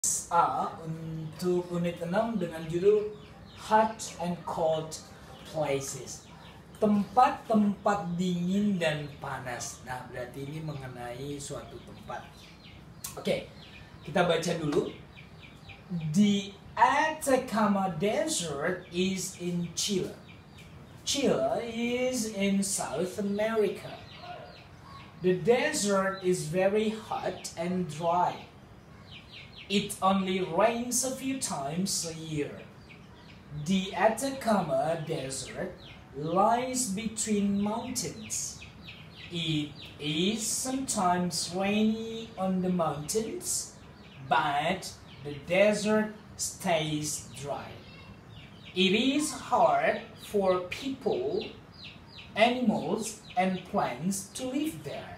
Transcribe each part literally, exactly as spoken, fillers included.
A untuk unit enam dengan judul Hot and Cold Places. Tempat-tempat dingin dan panas. Nah, berarti ini mengenai suatu tempat. Oke, kita baca dulu. The Atacama Desert is in Chile. Chile is in South America. The desert is very hot and dry. It only rains a few times a year. The Atacama Desert lies between mountains. It is sometimes rainy on the mountains, but the desert stays dry. It is hard for people, animals, and plants to live there.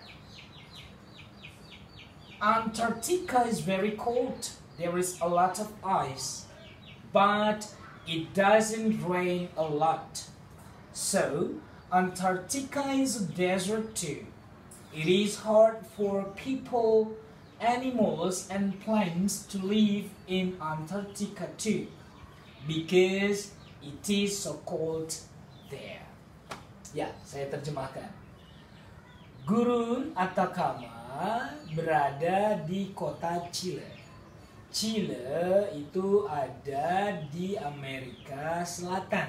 Antarctica is very cold. There is a lot of ice, but it doesn't rain a lot. So, Antarctica is a desert too. It is hard for people, animals, and plants to live in Antarctica too, because it is so cold there. Ya, saya terjemahkan. Gurun Atacama berada di kota Chile. Chile itu ada di Amerika Selatan.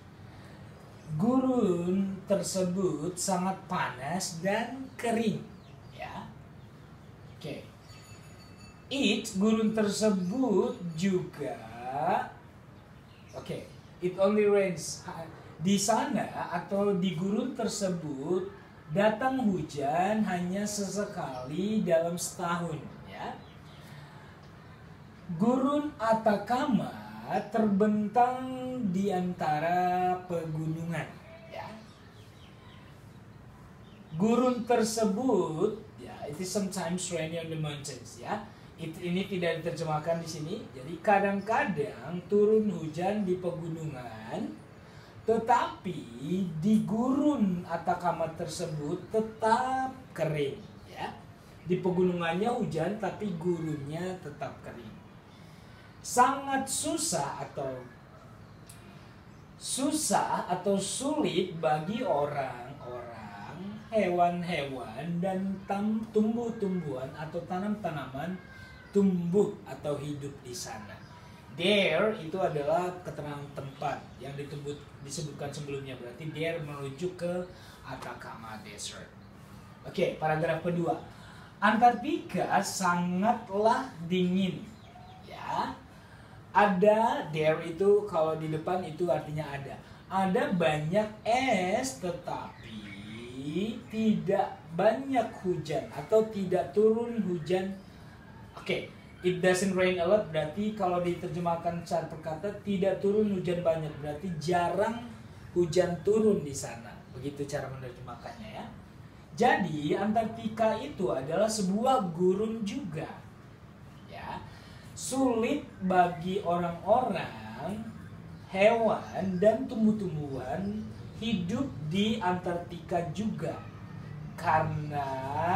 Gurun tersebut sangat panas dan kering, ya. Oke. It gurun tersebut juga Oke, it only rains di sana atau di gurun tersebut datang hujan hanya sesekali dalam setahun, ya. Gurun Atacama terbentang di antara pegunungan, ya. Gurun tersebut, ya, it is sometimes rainy on the mountains, ya. It, ini tidak diterjemahkan di sini. Jadi kadang-kadang turun hujan di pegunungan. Tetapi di gurun Atacama tersebut tetap kering, ya. Di pegunungannya hujan, tapi gurunnya tetap kering. Sangat susah atau susah atau sulit bagi orang-orang, hewan-hewan, dan tumbuh-tumbuhan atau tanam-tanaman tumbuh atau hidup di sana. There itu adalah keterangan tempat yang disebut, disebutkan sebelumnya. Berarti there merujuk ke Atacama Desert. Oke, paragraf kedua. Antartika sangatlah dingin. Ya. Ada, there itu kalau di depan itu artinya ada. Ada banyak es tetapi tidak banyak hujan atau tidak turun hujan. Oke. It doesn't rain a lot berarti kalau diterjemahkan secara perkata tidak turun hujan banyak, berarti jarang hujan turun di sana. Begitu cara menerjemahkannya, ya. Jadi Antartika itu adalah sebuah gurun juga, ya. Sulit bagi orang-orang, hewan, dan tumbuh-tumbuhan hidup di Antartika juga karena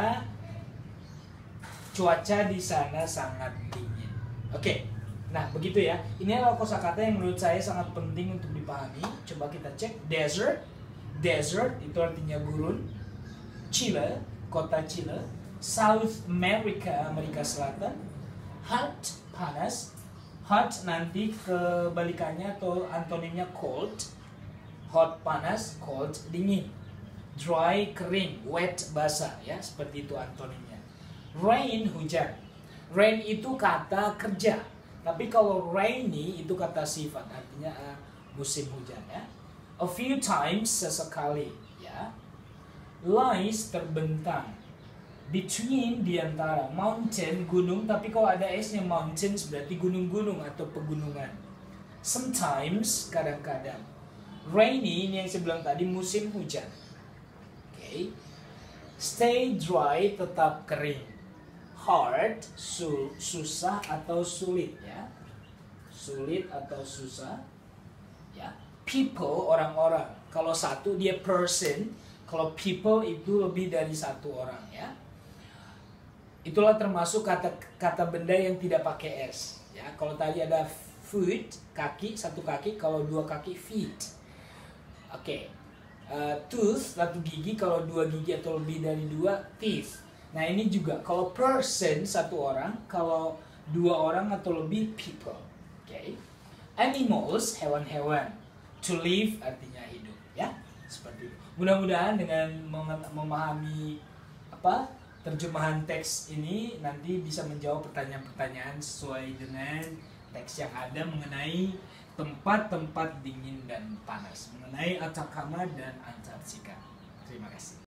cuaca di sana sangat dingin. Oke, nah begitu ya. Ini adalah kosakata yang menurut saya sangat penting untuk dipahami. Coba kita cek. Desert, desert itu artinya gurun. Chile, kota Chile. South America, Amerika Selatan. Hot, panas. Hot nanti kebalikannya atau antonimnya cold. Hot, panas. Cold, dingin. Dry, kering. Wet, basah, ya. Seperti itu antonimnya. Rain, hujan. Rain itu kata kerja, tapi kalau rainy itu kata sifat, artinya uh, musim hujan, ya. A few times, sesekali, ya. Lies, terbentang. Between, diantara. Mountain, gunung, tapi kalau ada S-nya mountains berarti gunung-gunung atau pegunungan. Sometimes, kadang-kadang. Rainy, ini yang saya bilang tadi, musim hujan. Oke. Okay. Stay dry, tetap kering. Hard, su susah atau sulit, ya. Sulit atau susah, ya. People, orang-orang. Kalau satu dia person, kalau people itu lebih dari satu orang, ya. itulah termasuk kata kata benda yang tidak pakai s. Ya, kalau tadi ada foot, kaki, satu kaki, kalau dua kaki feet. Oke. Okay. Uh, tooth, satu gigi, kalau dua gigi atau lebih dari dua, teeth. Nah, ini juga kalau person, satu orang, kalau dua orang atau lebih, people. Oke. Okay. Animals, hewan-hewan. To live artinya hidup, ya. Seperti itu. Mudah-mudahan dengan memahami apa terjemahan teks ini nanti bisa menjawab pertanyaan-pertanyaan sesuai dengan teks yang ada mengenai tempat-tempat dingin dan panas, mengenai Atacama dan Antartika. Terima kasih.